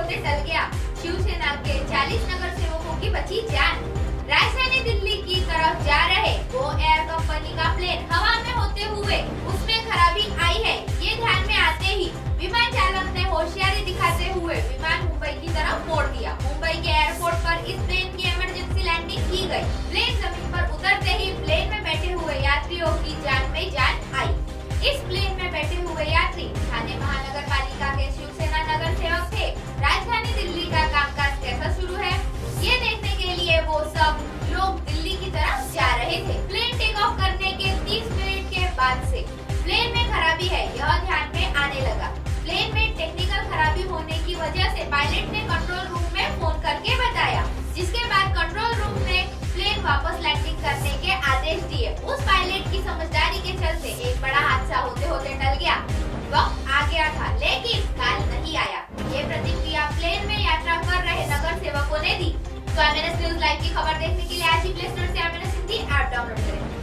होते टल गया शिवसेना के 40 नगर सेवकों की बची जान। राजधानी दिल्ली की तरफ जा रहे गो एयर कंपनी का प्लेन हवा में होते हुए उसमें खराबी आई है। ये ध्यान में आते ही विमान चालक ने होशियारी दिखाते हुए विमान मुंबई की तरफ मोड़ दिया। मुंबई के एयरपोर्ट पर इस प्लेन की इमरजेंसी लैंडिंग की गई। प्लेन जमीन पर उतरते ही प्लेन में बैठे हुए यात्रियों की जान में जान आई। इस प्लेन में बैठे हुए यात्री ठाणे महानगर पालिका के शिवसेना नगर सेवक थे। राजधानी दिल्ली का कामकाज कैसा शुरू है ये देखने के लिए वो सब लोग दिल्ली की तरफ जा रहे थे। प्लेन टेक ऑफ करने के 30 मिनट के बाद से प्लेन में खराबी है यह ध्यान में आने लगा। प्लेन में टेक्निकल खराबी होने की वजह से पायलट ने कंट्रोल रूम में फोन करके बताया, जिसके बाद कंट्रोल रूम ने प्लेन वापस लैंडिंग करने के आदेश दिए। उस पायलट की समझदारी के चलते एक बड़ा हादसा होते होते टल गया। वक्त आ गया था लेकिन काल नहीं आया। ये प्रतिक्रिया प्लेन में यात्रा कर रहे नगर सेवकों ने दी। तो एमएनएस न्यूज लाइव की खबर देखने के लिए आज ही प्ले स्टोर से एमएनएस हिंदी ऐप डाउनलोड करें।